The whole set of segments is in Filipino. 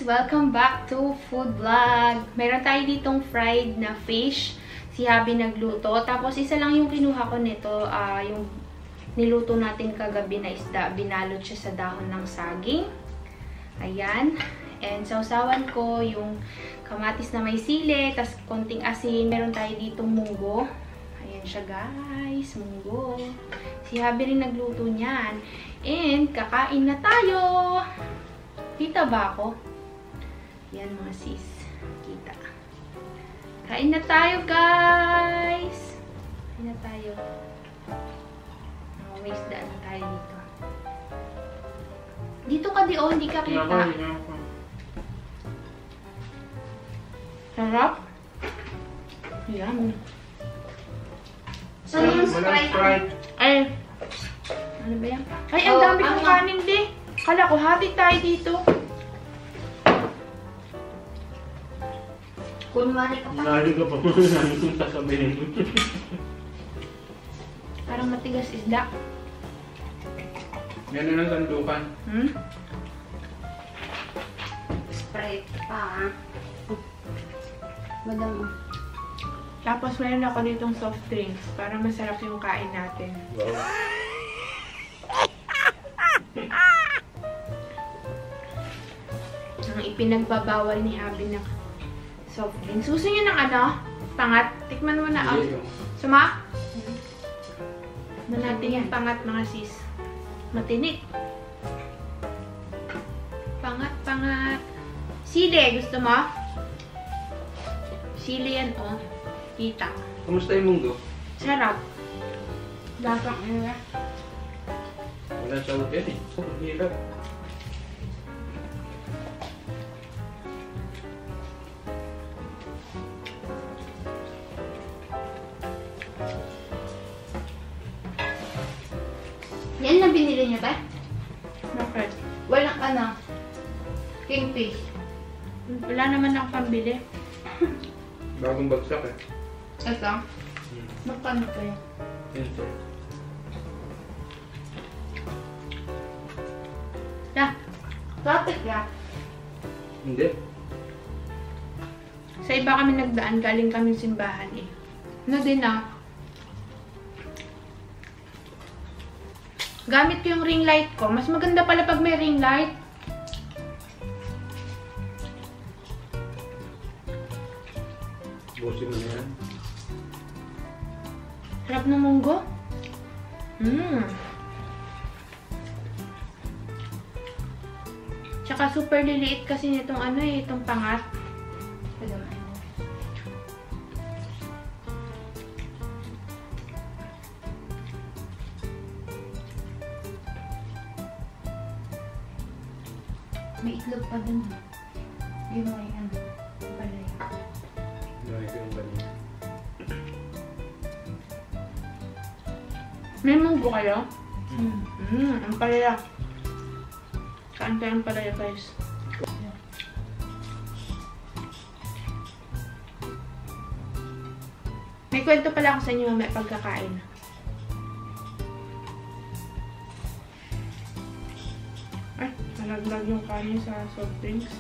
Welcome back to food vlog. Meron tayo ditong fried na fish. Si Habi nagluto. Tapos isa lang yung kinuha ko nito. Yung niluto natin kagabi na isda. Binalot siya sa dahon ng saging. Ayan. And sausawan ko yung kamatis na may sili. Tapos konting asin. Meron tayo ditong munggo. Ayan siya guys. Munggo. Si Habi rin nagluto niyan. And kakain na tayo. Kita ba ako? Yan mga sis. Kita. Kain na tayo, guys! Kain na tayo. May isda na tayo dito. Dito ka di, oh. Hindi ka kita. Sarap. Yan. So, yung Sprite. Ay. Ano ba yan? Ay, ang dami kong kanin, di. Kala ko, hati tayo dito. Kunwari ka pa. Kunwari ka pa. Kunwari kong sasabihin. Parang matigas isda. Yan na ng sandukan. Sprite pa. Madam. Tapos meron ako ditong soft drinks. Parang masarap yung kain natin. Wow. Ang ipinagbabawal ni Habi na soft drinks. Gusto niyo ng ano? Pangat? Tikman mo na. Suma? Na natin yung pangat mga sis. Matinik. Pangat, pangat. Sili, gusto mo? Sili yan, oh. Kita. Kamusta yung munggo? Sarap. Lasang nila. Wala sa hotel eh. Ang hirap. Yan na binili niyo, te? Bakit? Walang ano. Kingfish. Wala naman ako pambili. Bagong bagsak eh. Ito? Magkano to yun? Yan sir. Traffic ya? Hindi. Sa iba kami nagdaan, galing kami simbahan eh. Ano din ah. Gamit ko yung ring light ko. Mas maganda pala pag may ring light. Busin mo na yan. Sarap na munggo. Tsaka super liliit kasi nitong ano eh, itong pangat. May itlog pa dun. Yung may ano. Balay. Ito yung kanina. May munggo kayo? Ang palaya. Saan tayo ang palaya guys? May kwento pala ako sa inyo mamaya pagkakain. Ay, nalaglag yung kanin sa soft drinks.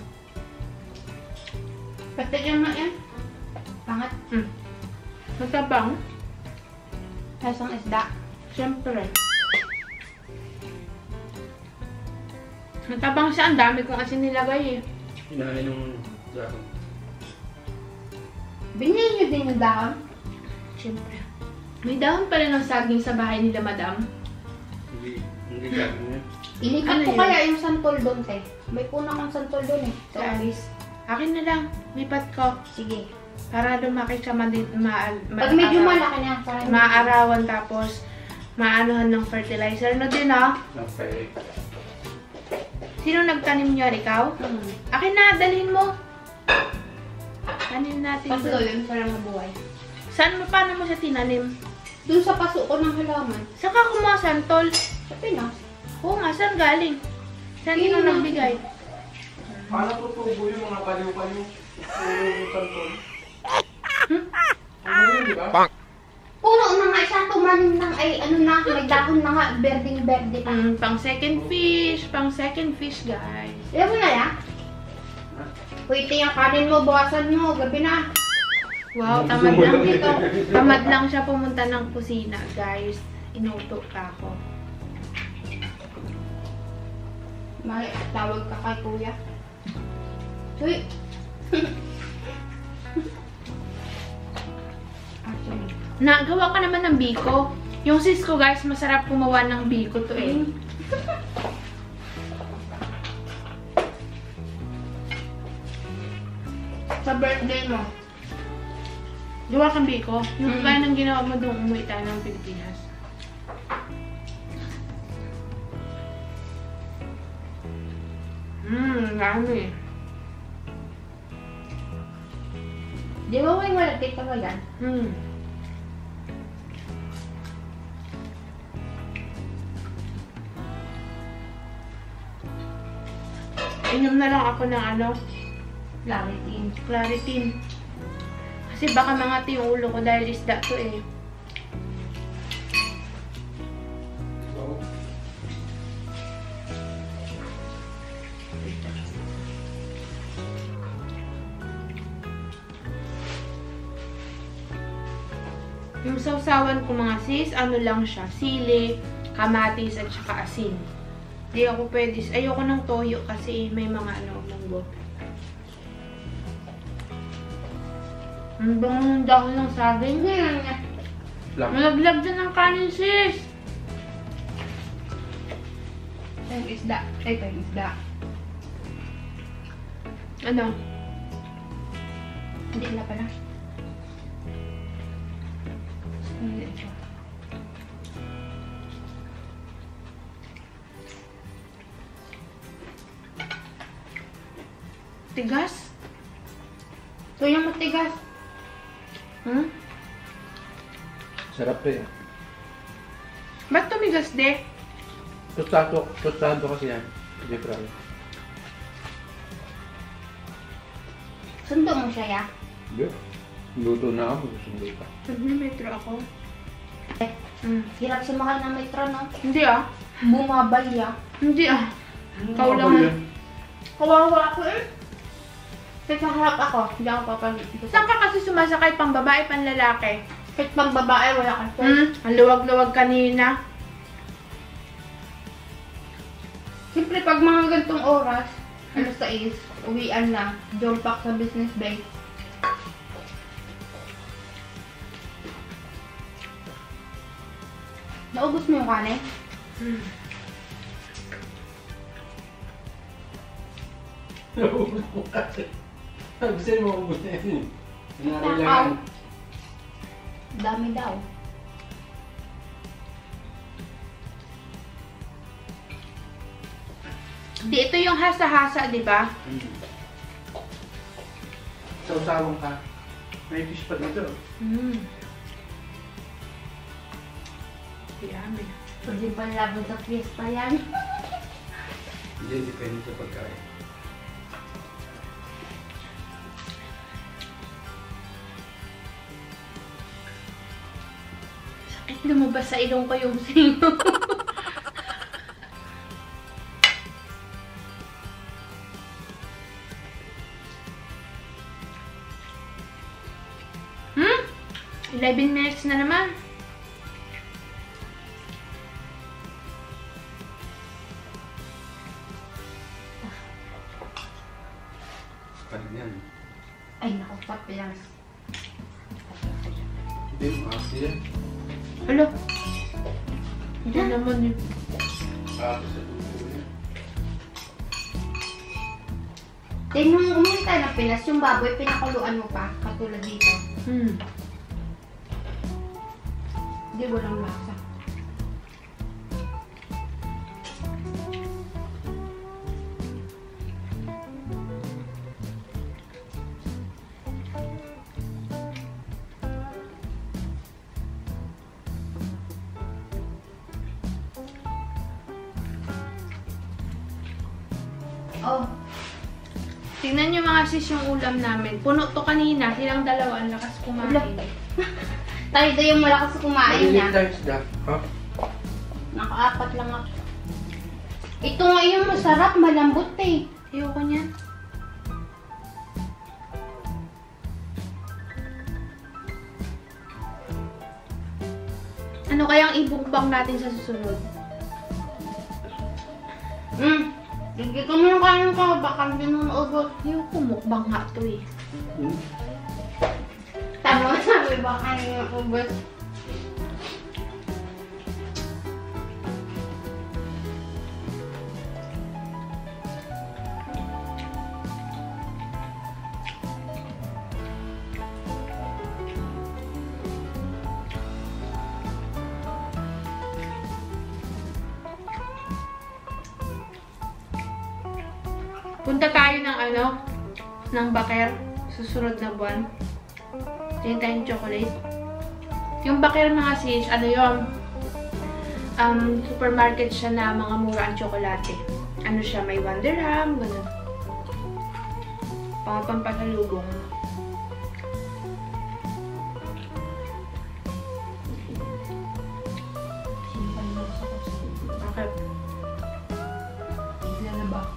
Patigyan mo yan. Pangat. Matabang. Lasang isda. Siyempre. Matabang siya. Ang dami kong asin nilagay eh. Hinahin yung dahon. Binili niyo din yung dahon? Siyempre. May dahon pala ng saging sa bahay nila, madam. Hindi gagawin yan. Ilipat Ano ko yun? kaya yung santol doon, te. May punang ang santol doon eh. So, Sa alis. Akin na lang. Lipat ko. sige. Para lumaki siya Pag medyo malaki na, parang maarawan tapos maanuhan ng fertilizer na din ah. Okay. Sino nagtanim niyo? Ikaw? Akin na, dalhin mo. Tanim natin. paso yun para mabuhay. Saan mo, paano mo siya tinanim? Doon sa paso ko ng halaman. Saan ka kumuha santol? Sa Pinas. Oo nga, saan galing? Saan Sino nino nagbigay? Paano tutubo yung mga paliw-paliw? Yung santol? Ano yun, di ba? Puno na nga, isang tumanim ng ay ano na, may dahon na nga, berding-berde pa. Pang second fish guys. Alam mo na yan? Wait, yung kanin mo, bukasan mo. Gabi na. Wow, tamad lang dito. Tamad lang siya pumunta ng kusina, guys. Inuto ka ako. May tawag ka kay kuya. Uy! Nagawa ka naman ng biko. Yung sis ko, guys, masarap gumawa ng biko to eh. Sa birthday mo. Gawa kang biko. Yung kaya nang ginawa mo doon umuwi tayo ng Pilipinas. Dami. Di ba may malagkit ka ba yan? Inom na lang ako ng ano, Claritin. Kasi baka mangati yung ulo ko dahil isda to eh. Yung sausawan ko mga sis, ano lang siya, sili, kamatis at saka asin. Di ako pwede, ayoko ng toyo kasi may mga ano, munggo. Ang bango ng dahon ng saging. Malaglag dyan ng kanin, sis! Yung isda. Ito yung isda. Ano? Hindi na pala. Hindi siya. Tigas? So yung matigas. Sarap to yan. Ba't tumigas, de? Tostado kasi yan. Hindi pralo. Sundo mo siya, ya? Hindi. Luto na ako. Gusto ka. Nag-metro ako. Hirap sumakay ng metro, no? Hindi ah. Bumabay, ya. Hindi ah. Kaulangan. Kawawa ako eh. Kahit harap ako, hindi ako papalit. Saan ka kasi sumasakay pang babae, pang lalaki? Kahit pang babae, wala ka. Ang luwag-luwag kanina. Siyempre, pag mga gantong oras, alas 6, uwian na, jump pack sa business bay. Naubos mo yung kanin? Naubos mo kasi. Gusto mo maubos na yun. Takaw. Dami daw. Di, ito yung hasa-hasa, di ba? Sausawang ka. May fish pa dito. Yummy. Pwede pa laban sa fiesta yan. Hindi, depende sa pagkain. Sakit lumabas sa ilong ko yung singo. 11 minutes na naman. Paano yan? Ay, naku, papilas. Hindi, maas yan. Alo. Hindi naman yun. Maas sa tubo yan. Then, nung umuwi tayo ng Pinas, yung baboy, pinakuluan mo pa, katulad dito. Hindi, walang lasa. Oh, Tingnan nyo mga sis yung ulam namin. Puno to kanina. Silang dalawa ang lakas kumain. tayo daw yung malakas kumain niya. Malilit tayo isda. Ha? Nakaapat lang ako. Ito nga yung masarap, malambot eh. Ayoko niyan. kayang ibukbang natin sa susunod? Hindi ko na yung kanin ko. Baka hindi nung ubos. Yung kumukbang nga to eh. Tama sabi baka hindi nung ubos. Punta tayo ng ng Baker susunod na buwan. Tingin tayong chocolate. Yung Baker mga sis, supermarket siya na mga mura ang tsokolate. Ano siya, may 1 dirham, ganun. Pampasalubong. Okay. Bigla na ba?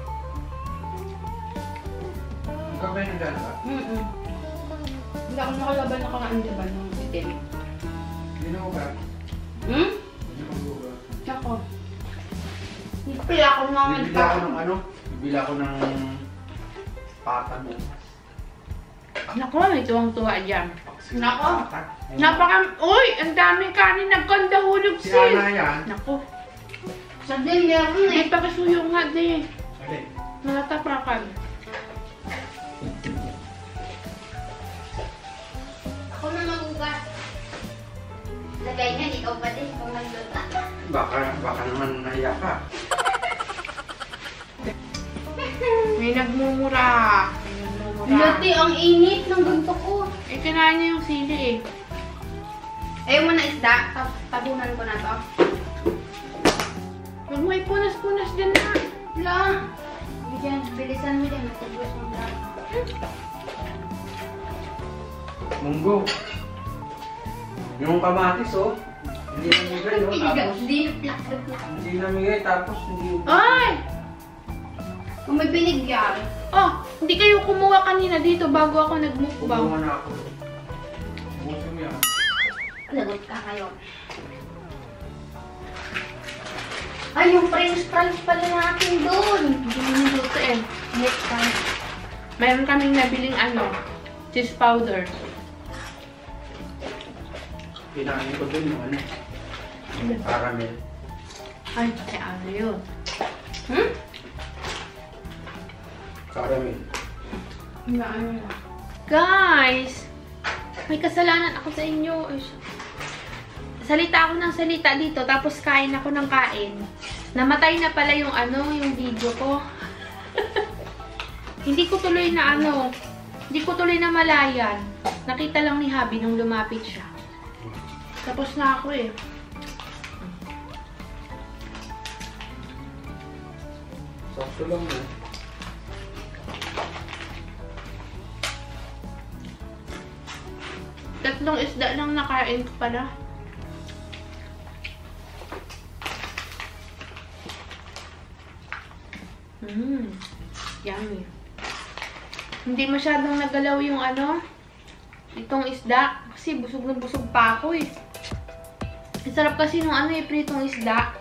Ikaw ba yung naglalaba? Hindi ako nakalaban na kakain diba nung itim. Hindi na ako ba? Hindi na ako ba? Ako. Pila ako naman. Bibili ako ng pata mo. Naku, may tuwang-tuwa dyan. Nako. Uy! Ang daming kanin. Nagkandahulog sis. Si Ana yan. Naku. Sa din meron May pakisuyo nga din. Alin? Nataprakan. Ako na magugas. Lagay niya, ikaw pa din kung nagluta. Baka naman nahiya ka. May nagmumura. Lati, ang init ng ganito ko. Eh, kinain niya yung sili eh. Ayaw mo na isda, tabunan ko na to. Huwag mo ipunas-punas dyan na. Wala. Bigyan, bilisan mo din. Matibos mo na. Munggo. Yung kamatis oh. Hindi namigay oh. Tapos hindi namigay tapos hindi. Ay! Kung may binigyan. Oh, hindi kayo kumuha kanina dito bago ako nagmukbang. Kumuha na ako. Buto mo yan. Lagot ka kayo. Ay, yung French fries pala natin doon. Hindi mo niluto eh. Next time. Mayroon kaming nabiling cheese powder. Pinain ko dun yung caramel. Ay, yun? Caramel. Guys! May kasalanan ako sa inyo. Salita ako ng salita dito, tapos kain ako ng kain. Namatay na pala yung yung video ko. Hindi ko tuloy na malayan. Nakita lang ni Habi nung lumapit siya. Tapos na ako eh. Sakto lang eh. Tatlong isda lang nakain ko pala. Yummy. Hindi masyadong nagalaw yung itong isda. Kasi busog na busog pa ako eh. Ang sarap kasi nung pritong isda.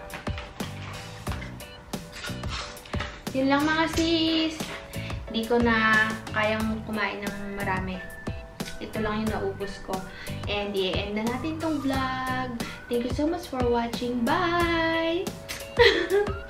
Yun lang mga sis. Hindi ko na kayang kumain ng marami. Ito lang yung naubos ko. And i-end na natin tong vlog. Thank you so much for watching. Bye!